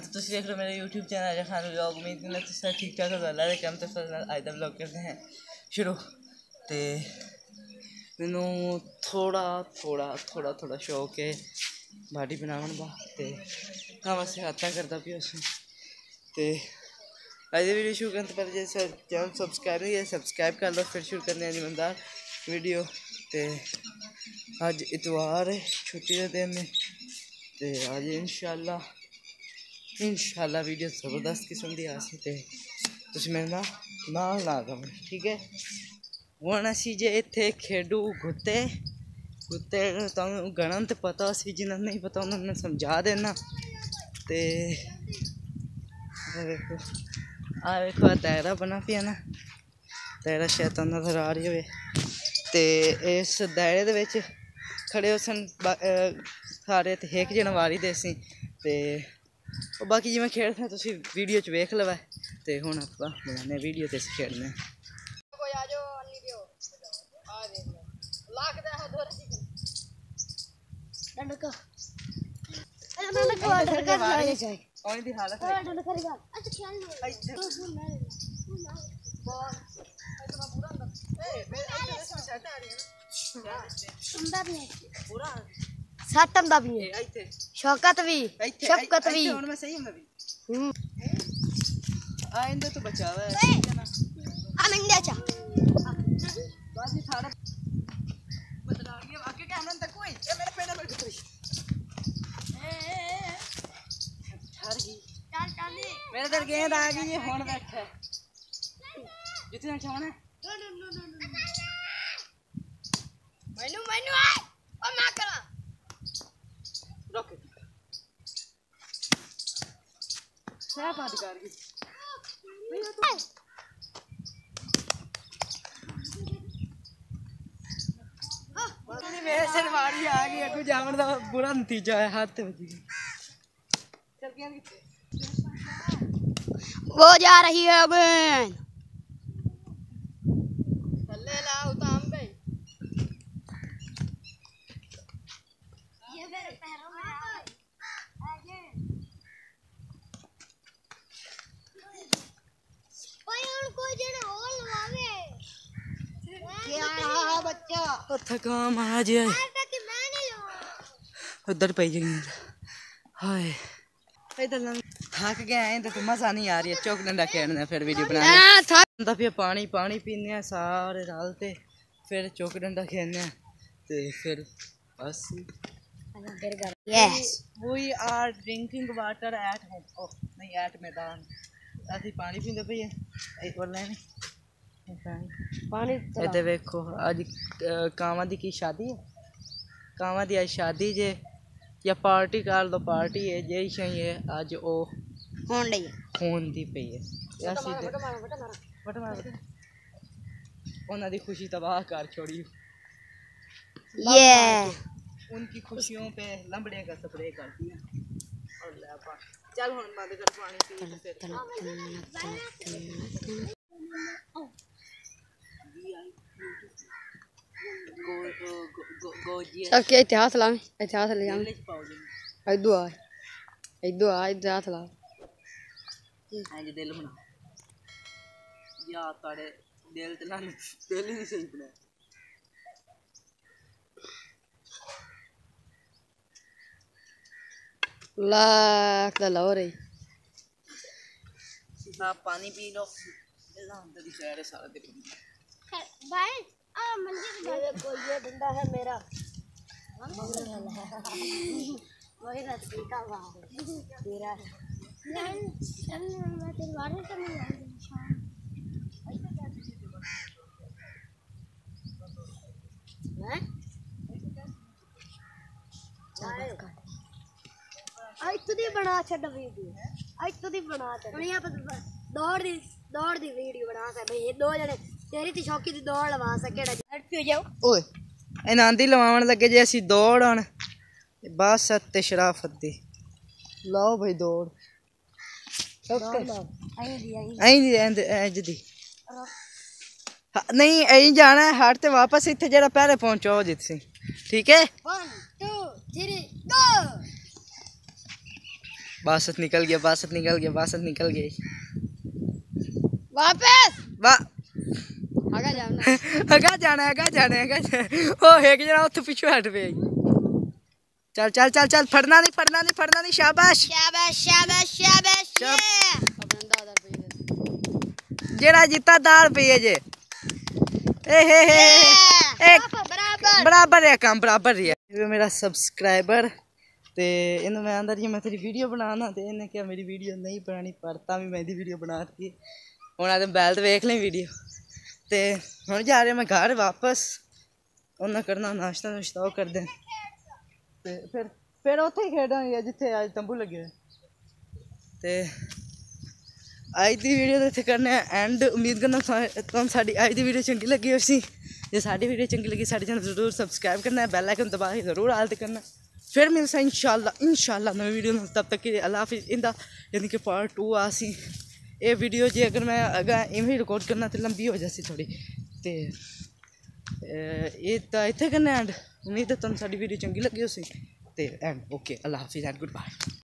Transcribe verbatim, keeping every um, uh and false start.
तो तुम देख रहे हो मेरा यूट्यूब चैनल खान व्लॉग। उम्मीद करना तुम ठीक ठाक हो। अल्लाह दे करम तो फिर अज दा व्लॉग करते हैं शुरू। तो मैनू थोड़ा थोड़ा थोड़ा थोड़ा शौक है बाडी बनाने का, तो हाँ मैं सिहायता करता पिया उस। तो अज वीडियो शुरू करने तो पहले जैसे चैनल सबसक्राइब नहीं है सबसक्राइब कर लो, फिर शुरू करने ईमानदार वीडियो। तो अज इतवार है, छुट्टी का दिन है, तो अज इंशाल्लाह इंशाल्लाह वीडियो जबरदस्त किस्म की आ सी। तो मेरे ना नाल ना करो, ठीक है। हूँ असी जे इत्थे खेडू गुत्ते गुत्ते तुम गणन तो पता सी, जिन्हें नहीं पता उन्होंने मैं समझा देना। तो देखो आ देखो दायरा बना पिया ना, दायरा शायद तो नजर आ रही हो। तो इस दायरे दे विच खड़े हो सन सारे, तो एक जन वारी दे सी। तो बाकी जिवें खेलते हैं तुसीं वीडियो च वेख लवा। तो हुण आपां बनाने वीडियो ते खेलने। सटम भी शौकत भी शफकत भी आइंदा तो बचावा है ना। हम इंडिया चा बाजी थारा बदला ये आगे कैमरा तक कोई ये मेरे पेड़ में घुस रही ए ए ठहर गई चल चल मेरे इधर गेंद आ गई है, हुन बैठा है जितना चाहना मैनू मैनू आ ओ ना करा रोक क्या बात कर गई मेरे सिर मारी आ गई अगू जावन का बुरा नतीजा है, हाथ बजी चल गया वो जा रही है अब थल्ले लाओ ताम पे ये मेरे पैरों में आगे ओए और कोई जन और लगावे क्या बच्चा ओ थका महाराज है उधर पे जाएंगे। हाय इधर थक गए हैं तो मजा नहीं आ रही है चौक डंडा खेलना, फिर वीडियो बनाना फिर पानी पानी पीने हैं सारे रलते, फिर चौक डंडा खेलने हैं। तो फिर बस yes we are drinking water at home, oh नहीं एट मैदान असी पानी पींदे पे एक बार लेने पानी इधर देखो अज कांवा दी की शादी है, कांवा दी आज शादी जे या पार्टी कर लो पार्टी है जे सही है अज ओ होन दी होन दी पई है। उन्हां दी खुशी तबाह कर छोड़ी, ये उनकी खुशियों पे लंबड़े का स्प्रे कर दिया। और ले आपा चल हुन बंद कर पानी पी फिर चल के इतिहास ला इतिहास ले जाऊं इधर आ इधर आ इतिहास ला आज दिल बना या तारे दिल ते ना दिल ही नहीं सही बना। लाख दा लो रही आप पानी पी लो अल्लाह अंदर ही शहर है सारा दिन भाई आ मंदिर मेरे को ये डंडा है मेरा वही ना का वाह तेरा नहीं चल मैं तेरे बारे में नहीं हैं आज तो दी बना छड़ वीडियो आज तो दी बना छड़ दुनिया पर दौड़ दी दौड़ दी वीडियो बना से भाई दो जने तेरी ती शौकी दी दौड़ लवा सकेड़ा हट पियो जाओ ओए इन्हां दी लवावन लगे जे असी दौड़न बासत ते शराफत दी लाओ भाई दौड़ ओके आई दी आई दी इंज दी नहीं आई जाना है हट ते वापस इत्थे जेड़ा पहले पहुंचो जित सी ठीक है। वन टू थ्री गो बासत निकल गया, बासत निकल गया, बासत निकल गई। वापस वाह आगा जाना अगा जाना अगा जाना अगा ओ एक जना उत्थे पीछे हट पे। चल चल चल चल फड़ना नहीं फड़ना नहीं फड़ना नहीं। शाबाश शाबाश शाबाश शाबाश अपना दादा पे जेड़ा जीता दाल पे जे ए हे हे एक बराबर बराबर है काम बराबर ही है। मेरा सब्सक्राइबर ते इन्हें मैं आंदा जी मैं तेरी वीडियो बनाना ते इन्हें क्या मेरी वीडियो नहीं बनानी पड़ता भी मैं दी वीडियो बना दी हूँ आदम बैल तो वेख लें वीडियो ते हम जा रहे मैं घर वापस उन्हें करना नाश्ता नुश्ता वो कर दें ते फिर फिर उत्थे ही खेडांगे जिथे अज तंबू लगे ते अज की वीडियो तो इतने करने एंड उम्मीद करना तुम साड़ी अज की वीडियो चंगी लगी उसी जे साड़ी वीडियो चंगी लगी साढ़े चैनल जरूर सब्सक्राइब करना है बेल आइकन दबा के जरूर आल करना। फिर मिलसा इंशाल्लाह इंशाल्लाह नवी वीडियो तब तक के अल्लाह हाफिज़। इंदा यानी कि पार्ट टू आसी ये वीडियो जे अगर मैं अगर इवें रिकॉर्ड करना तो लंबी हो जाती थोड़ी तो ये तो इतने करने एंड उम्मीद है तुम साड़ी वीडियो चंगी लगी उसी तो एंड ओके अल्लाह हाफिज़ एंड गुड बाय।